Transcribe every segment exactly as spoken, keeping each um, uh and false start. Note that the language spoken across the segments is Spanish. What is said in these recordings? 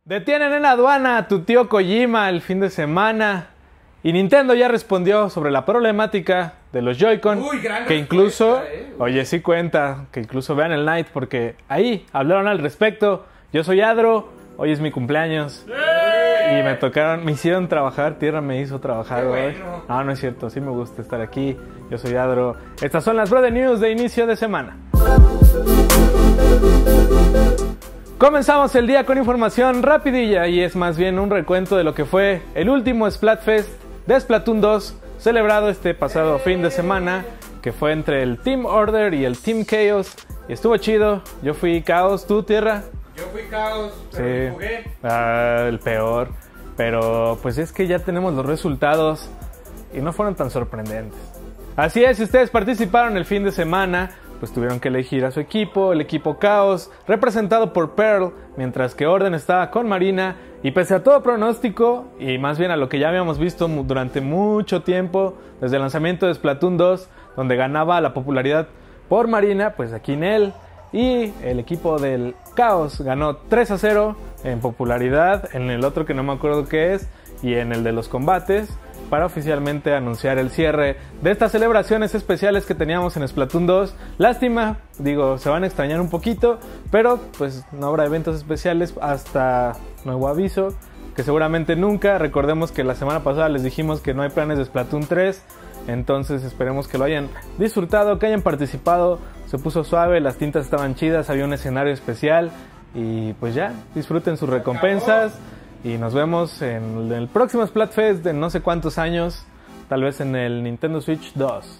Detienen en aduana a tu tío Kojima el fin de semana. Y Nintendo ya respondió sobre la problemática de los Joy-Con. Uy, gran que incluso, respuesta, eh. oye, sí cuenta, que incluso vean el Night porque ahí hablaron al respecto. Yo soy Adro, hoy es mi cumpleaños. ¡Ey! Y me tocaron, me hicieron trabajar, Tierra me hizo trabajar Qué hoy. bueno. No, no es cierto, sí me gusta estar aquí. Yo soy Adro. Estas son las Brother News de inicio de semana. Comenzamos el día con información rapidilla y es más bien un recuento de lo que fue el último Splatfest de Splatoon dos, celebrado este pasado fin de semana, que fue entre el Team Order y el Team Chaos, y estuvo chido. Yo fui Chaos, ¿tú, Tierra? Yo fui Caos, pero Sí, jugué. ah, el peor, pero pues es que ya tenemos los resultados y no fueron tan sorprendentes. Así es, si ustedes participaron el fin de semana, pues tuvieron que elegir a su equipo, el equipo Chaos, representado por Pearl, mientras que Orden estaba con Marina, y pese a todo pronóstico, y más bien a lo que ya habíamos visto durante mucho tiempo, desde el lanzamiento de Splatoon dos, donde ganaba la popularidad por Marina, pues aquí Nel, y el equipo del Chaos ganó tres a cero en popularidad, en el otro que no me acuerdo qué es, y en el de los combates, para oficialmente anunciar el cierre de estas celebraciones especiales que teníamos en Splatoon dos. Lástima, digo, se van a extrañar un poquito, pero pues no habrá eventos especiales hasta nuevo aviso, que seguramente nunca. Recordemos que la semana pasada les dijimos que no hay planes de Splatoon tres, entonces esperemos que lo hayan disfrutado, que hayan participado. Se puso suave, las tintas estaban chidas, había un escenario especial y pues ya, disfruten sus recompensas. Y nos vemos en el próximo Splatfest de no sé cuántos años, tal vez en el Nintendo Switch dos.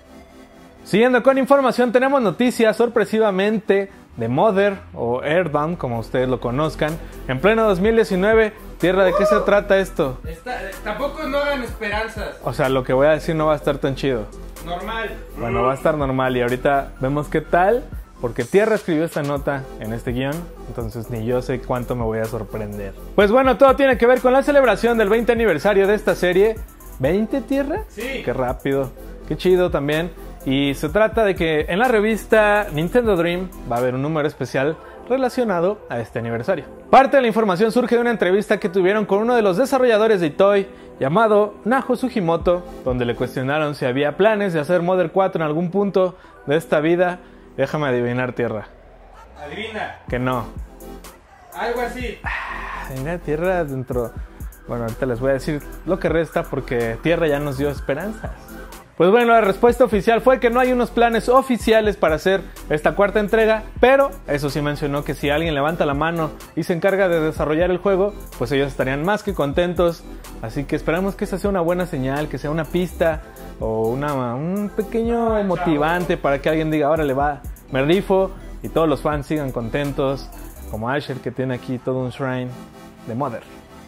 Siguiendo con información, tenemos noticias sorpresivamente de Mother o Earthbound, como ustedes lo conozcan, en pleno dos mil diecinueve. Tierra, ¿de qué se trata esto? Está- tampoco no hagan esperanzas. O sea, lo que voy a decir no va a estar tan chido. Normal. Bueno, va a estar normal y ahorita vemos qué tal, porque Tierra escribió esta nota en este guión, entonces ni yo sé cuánto me voy a sorprender. Pues bueno, todo tiene que ver con la celebración del veinte aniversario de esta serie. ¿veinte, Tierra? Sí. Qué rápido, qué chido también. Y se trata de que en la revista Nintendo Dream va a haber un número especial relacionado a este aniversario. Parte de la información surge de una entrevista que tuvieron con uno de los desarrolladores de Itoy, llamado Naho Sugimoto, donde le cuestionaron si había planes de hacer Mother cuatro en algún punto de esta vida. Déjame adivinar, Tierra. Adivina. Que no. Algo así. Venga, Tierra dentro... Bueno, ahorita les voy a decir lo que resta porque Tierra ya nos dio esperanzas. Pues bueno, la respuesta oficial fue que no hay unos planes oficiales para hacer esta cuarta entrega, pero eso sí mencionó que si alguien levanta la mano y se encarga de desarrollar el juego, pues ellos estarían más que contentos. Así que esperamos que esa sea una buena señal, que sea una pista o una, un pequeño motivante para que alguien diga, ahora le va, me rifo, y todos los fans sigan contentos, como Asher, que tiene aquí todo un shrine de Mother.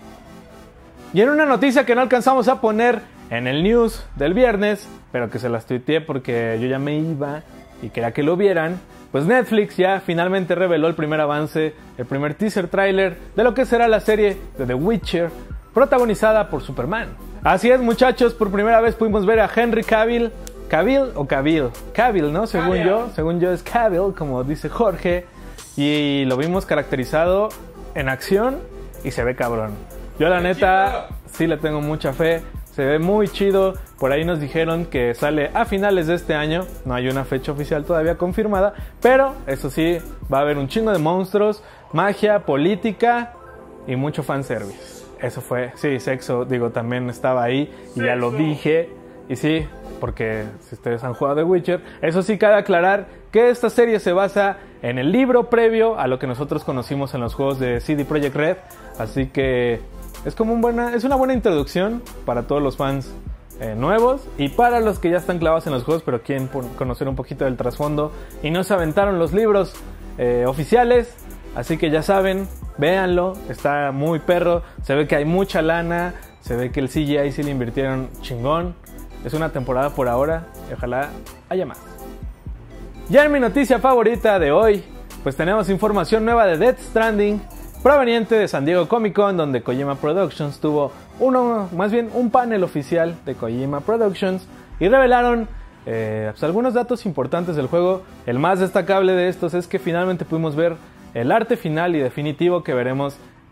Y en una noticia que no alcanzamos a poner en el news del viernes, pero que se las tuiteé porque yo ya me iba y quería que lo vieran, pues Netflix ya finalmente reveló el primer avance, el primer teaser trailer de lo que será la serie de The Witcher, protagonizada por Superman. Así es, muchachos, por primera vez pudimos ver a Henry Cavill, Cavill o Cavill, Cavill, ¿no? Según Cavill. yo, según yo es Cavill, como dice Jorge, y lo vimos caracterizado en acción y se ve cabrón. Yo la neta sí le tengo mucha fe, se ve muy chido. Por ahí nos dijeron que sale a finales de este año, no hay una fecha oficial todavía confirmada, pero eso sí, va a haber un chingo de monstruos, magia, política y mucho fanservice. Eso fue, sí, sexo, digo, también estaba ahí y ya lo dije. Y sí, porque si ustedes han jugado The Witcher, eso sí cabe aclarar que esta serie se basa en el libro previo a lo que nosotros conocimos en los juegos de C D Projekt Red. Así que es como un buena, es una buena introducción para todos los fans eh, nuevos y para los que ya están clavados en los juegos pero quieren conocer un poquito del trasfondo y no se aventaron los libros eh, oficiales. Así que ya saben, véanlo, está muy perro, se ve que hay mucha lana, se ve que el C G I sí le invirtieron chingón. Es una temporada por ahora y ojalá haya más. Ya en mi noticia favorita de hoy, pues tenemos información nueva de Death Stranding, proveniente de San Diego Comic Con, donde Kojima Productions tuvo uno, más bien un panel oficial de Kojima Productions y revelaron eh, pues algunos datos importantes del juego. El más destacable de estos es que finalmente pudimos ver el arte final y definitivo que veremos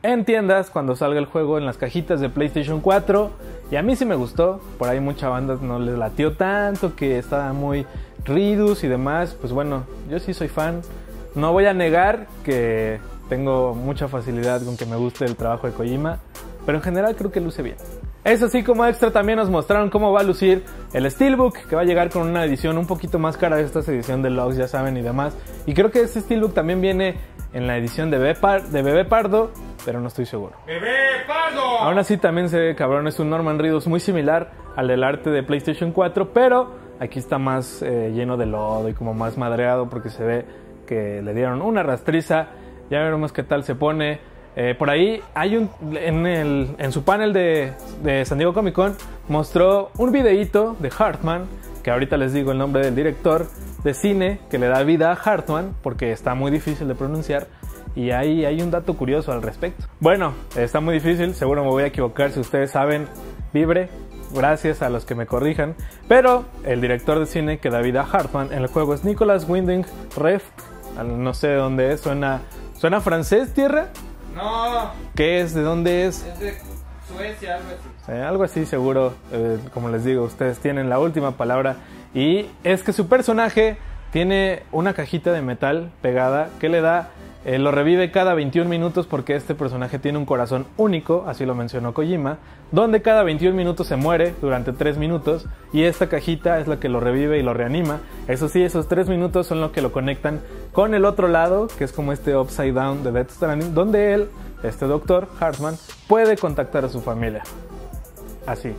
en tiendas cuando salga el juego en las cajitas de PlayStation cuatro. Y a mí sí me gustó, por ahí mucha banda no les latió tanto, que estaba muy ridus y demás. Pues bueno, yo sí soy fan. No voy a negar que tengo mucha facilidad con que me guste el trabajo de Kojima, pero en general creo que luce bien. Es así como extra también nos mostraron cómo va a lucir el Steelbook, que va a llegar con una edición un poquito más cara de esta edición deluxe, ya saben, y demás. Y creo que este Steelbook también viene en la edición de Bebé, Par- de Bebé Pardo, pero no estoy seguro. ¡Bebé Pardo! Aún así también se ve cabrón, es un Norman Reedus muy similar al del arte de PlayStation cuatro, pero aquí está más eh, lleno de lodo y como más madreado porque se ve que le dieron una rastriza. Ya veremos qué tal se pone. Eh, por ahí hay un en, el, en su panel de, de San Diego Comic Con mostró un videíto de Hartman, que ahorita les digo el nombre del director de cine que le da vida a Hartman porque está muy difícil de pronunciar, y ahí hay un dato curioso al respecto. Bueno, está muy difícil, seguro me voy a equivocar, si ustedes saben, vibre, gracias a los que me corrijan, pero el director de cine que da vida a Hartman en el juego es Nicolas Winding Refn, no sé de dónde es, suena, suena francés, tierra. No. ¿Qué es? ¿De dónde es? Es de Suecia, algo así. Eh, algo así seguro, eh, como les digo, ustedes tienen la última palabra. Y es que su personaje tiene una cajita de metal pegada que le da, eh, lo revive cada veintiún minutos porque este personaje tiene un corazón único, así lo mencionó Kojima, donde cada veintiún minutos se muere durante tres minutos y esta cajita es la que lo revive y lo reanima. Eso sí, esos tres minutos son lo que lo conectan con el otro lado, que es como este Upside Down de Death Stranding, donde él, este doctor Hartman, puede contactar a su familia. Así,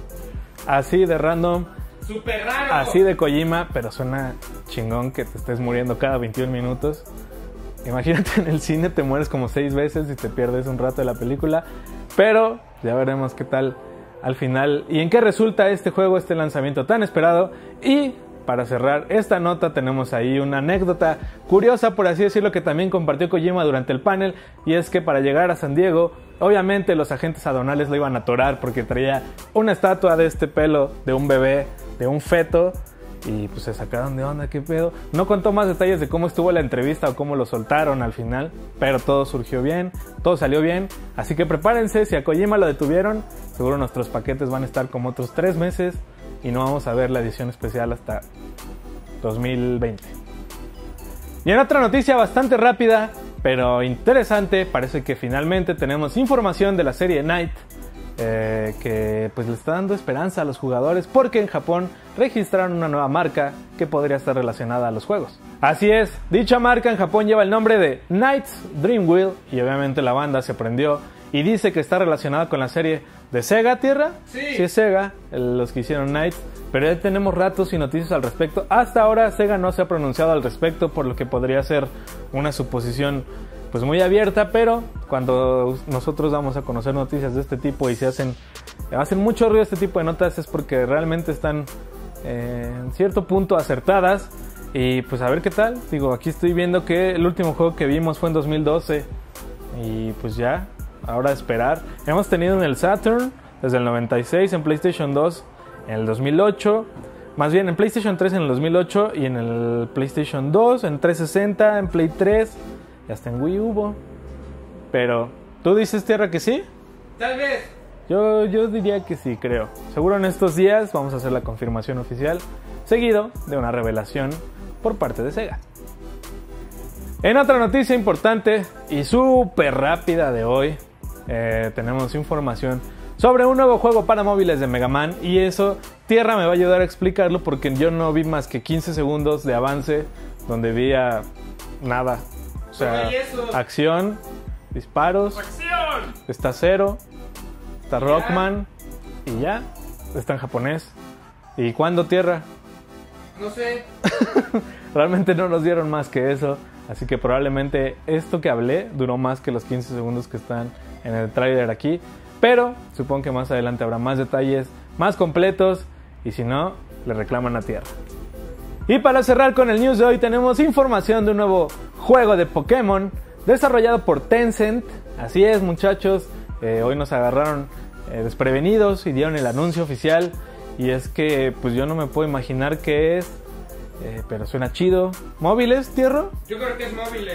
así de random, ¡Súper raro! así de Kojima, pero suena chingón que te estés muriendo cada veintiún minutos. Imagínate, en el cine te mueres como seis veces y te pierdes un rato de la película, pero ya veremos qué tal al final y en qué resulta este juego, este lanzamiento tan esperado. Y para cerrar esta nota tenemos ahí una anécdota curiosa, por así decirlo, que también compartió Kojima durante el panel, y es que para llegar a San Diego, obviamente los agentes aduanales lo iban a atorar porque traía una estatua de este pelo de un bebé, de un feto, y pues se sacaron de onda, qué pedo. No contó más detalles de cómo estuvo la entrevista o cómo lo soltaron al final, pero todo surgió bien, todo salió bien, así que prepárense, si a Kojima lo detuvieron, seguro nuestros paquetes van a estar como otros tres meses y no vamos a ver la edición especial hasta dos mil veinte. Y en otra noticia bastante rápida, pero interesante, parece que finalmente tenemos información de la serie Night, eh, que pues le está dando esperanza a los jugadores porque en Japón registraron una nueva marca que podría estar relacionada a los juegos. Así es, dicha marca en Japón lleva el nombre de Knight's Dream Wheel y obviamente la banda se prendió y dice que está relacionada con la serie de Sega, ¿tierra? Sí. Sí es Sega, los que hicieron Night, pero ya tenemos ratos y noticias al respecto. Hasta ahora Sega no se ha pronunciado al respecto, por lo que podría ser una suposición pues muy abierta, pero cuando nosotros damos a conocer noticias de este tipo y se hacen, hacen mucho ruido este tipo de notas es porque realmente están eh, en cierto punto acertadas. Y pues a ver qué tal. Digo, aquí estoy viendo que el último juego que vimos fue en dos mil doce y pues ya, ahora a esperar. Hemos tenido en el Saturn desde el noventa y seis, en PlayStation dos en el dos mil ocho, más bien en PlayStation tres en el dos mil ocho y en el PlayStation dos, en trescientos sesenta, en Play tres y hasta en Wii hubo. Pero, ¿tú dices, tierra, que sí? Tal vez. Yo, yo diría que sí, creo. Seguro en estos días vamos a hacer la confirmación oficial, seguido de una revelación por parte de Sega. En otra noticia importante y súper rápida de hoy, eh, tenemos información sobre un nuevo juego para móviles de Mega Man, y eso Tierra me va a ayudar a explicarlo porque yo no vi más que quince segundos de avance donde vi a nada. O sea, acción, disparos, ¡Acción! está Zero, está Rockman y ya, está en japonés. ¿Y cuándo, Tierra? No sé. Realmente no nos dieron más que eso, así que probablemente esto que hablé duró más que los quince segundos que están en el tráiler aquí, pero supongo que más adelante habrá más detalles, más completos, y si no, le reclaman a Tierra. Y para cerrar con el news de hoy tenemos información de un nuevo juego de Pokémon desarrollado por Tencent. Así es, muchachos, eh, hoy nos agarraron eh, desprevenidos y dieron el anuncio oficial. Y es que pues yo no me puedo imaginar qué es, eh, pero suena chido. ¿Móviles, Tierra? Yo creo que es móviles.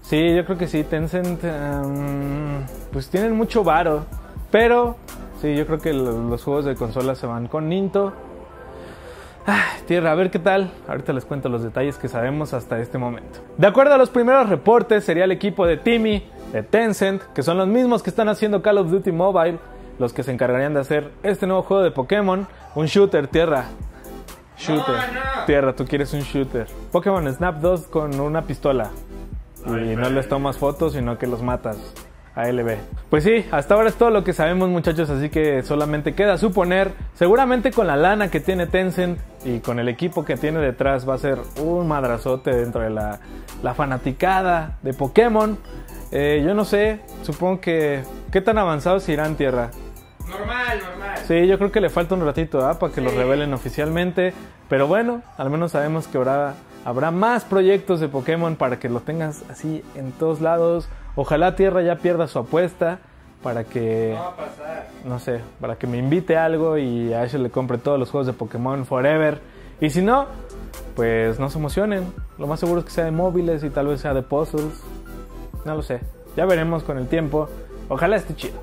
Sí, yo creo que sí. Tencent, um, pues tienen mucho varo. Pero, sí, yo creo que los, los juegos de consola se van con Ninto. Ah, tierra, a ver qué tal. Ahorita les cuento los detalles que sabemos hasta este momento. De acuerdo a los primeros reportes, sería el equipo de Timi, de Tencent, que son los mismos que están haciendo Call of Duty Mobile, los que se encargarían de hacer este nuevo juego de Pokémon. Un shooter, tierra. Shooter. No, no. Tierra, tú quieres un shooter. Pokémon Snap dos con una pistola. Ay, Y no güey. les tomas fotos, sino que los matas. A L B. Pues sí, hasta ahora es todo lo que sabemos, muchachos, así que solamente queda suponer. Seguramente con la lana que tiene Tencent y con el equipo que tiene detrás va a ser un madrazote dentro de la, la fanaticada de Pokémon. Eh, yo no sé, supongo que... ¿Qué tan avanzados irán, tierra? Normal, normal. Sí, yo creo que le falta un ratito, ¿ah? Para que Sí. lo revelen oficialmente. Pero bueno, al menos sabemos que habrá, habrá más proyectos de Pokémon para que lo tengas así en todos lados. Ojalá Tierra ya pierda su apuesta para que, No va a pasar. no sé, para que me invite a algo y a ella le compre todos los juegos de Pokémon Forever. Y si no, pues no se emocionen. Lo más seguro es que sea de móviles y tal vez sea de puzzles. No lo sé. Ya veremos con el tiempo. Ojalá esté chido.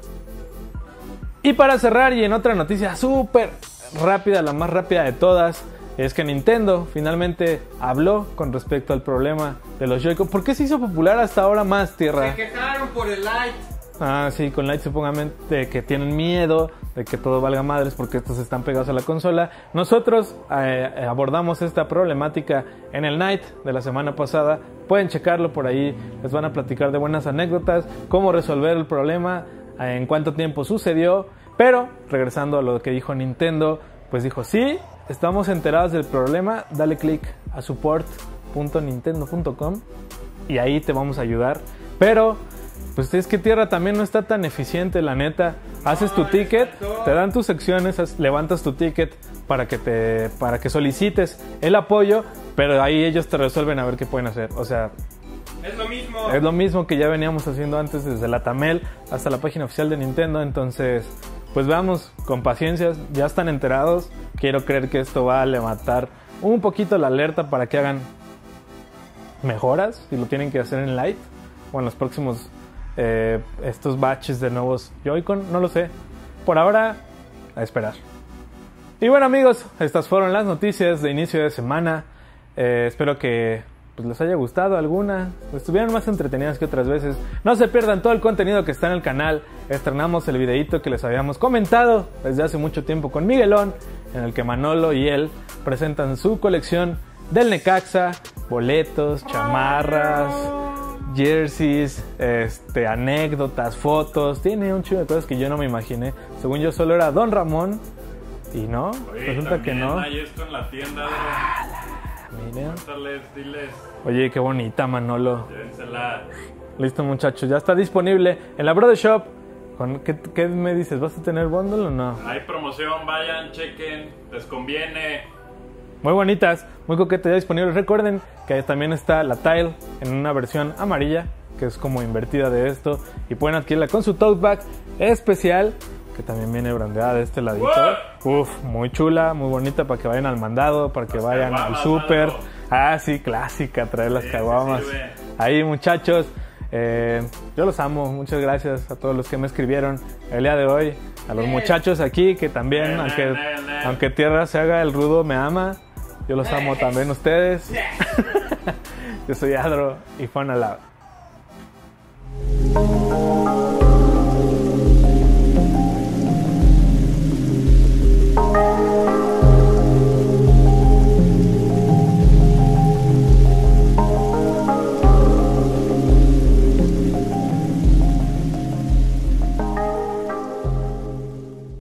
Y para cerrar, y en otra noticia súper rápida, la más rápida de todas, es que Nintendo finalmente habló con respecto al problema de los Joy-Con. ¿Por qué se hizo popular hasta ahora más, tierra? Se quejaron por el light. Ah, sí, con Lite supongamente que tienen miedo de que todo valga madres porque estos están pegados a la consola. Nosotros eh, abordamos esta problemática en el Night de la semana pasada. Pueden checarlo por ahí, les van a platicar de buenas anécdotas, cómo resolver el problema, eh, en cuánto tiempo sucedió. Pero, regresando a lo que dijo Nintendo, pues dijo, sí, estamos enterados del problema, dale click a support punto nintendo punto com y ahí te vamos a ayudar. Pero... pues es que Tierra también no está tan eficiente, la neta. Haces tu No, ticket, exacto. te dan tus secciones, haz- levantas tu ticket para que te para que solicites el apoyo, pero ahí ellos te resuelven a ver qué pueden hacer. O sea, Es lo mismo. es lo mismo que ya veníamos haciendo antes desde la Tamel hasta la página oficial de Nintendo. Entonces, pues vamos con paciencia, ya están enterados. Quiero creer que esto va a levantar un poquito la alerta para que hagan mejoras, si lo tienen que hacer en Lite o en los próximos eh, estos batches de nuevos Joy-Con, no lo sé. Por ahora, a esperar. Y bueno, amigos, estas fueron las noticias de inicio de semana. Eh, espero que pues, les haya gustado alguna, estuvieran más entretenidas que otras veces. No se pierdan todo el contenido que está en el canal. Estrenamos el videíto que les habíamos comentado desde hace mucho tiempo con Miguelón, en el que Manolo y él presentan su colección del Necaxa, boletos, chamarras, jerseys, este, anécdotas, fotos. Tiene un chido de cosas que yo no me imaginé. Según yo solo era Don Ramón y no, Oye, resulta que no. Ahí esto en la tienda, bro. Miren. Cuéntales, diles, Oye, qué bonita, Manolo. llévensela. Listo, muchachos, ya está disponible en la Brother Shop. ¿Con qué, qué me dices? ¿Vas a tener bundle o no? Hay promoción, vayan, chequen, les conviene. Muy bonitas, muy coquetas, ya disponibles. Recuerden que también está la Tile en una versión amarilla, que es como invertida de esto. Y pueden adquirirla con su tote bag especial, que también viene brandeada de este ladito. Uf, muy chula, muy bonita para que vayan al mandado, para que Las vayan al caguamas, súper. mano. Ah, sí, clásica, traer las Sí, sí caguamas. sirve. Ahí, muchachos, eh, yo los amo. Muchas gracias a todos los que me escribieron el día de hoy. A los Yes. muchachos aquí, que también, Nel, aunque, nel, nel. aunque Tierra se haga el rudo, me ama. Yo los amo también ustedes. Yo soy Adro y Fun Aloud.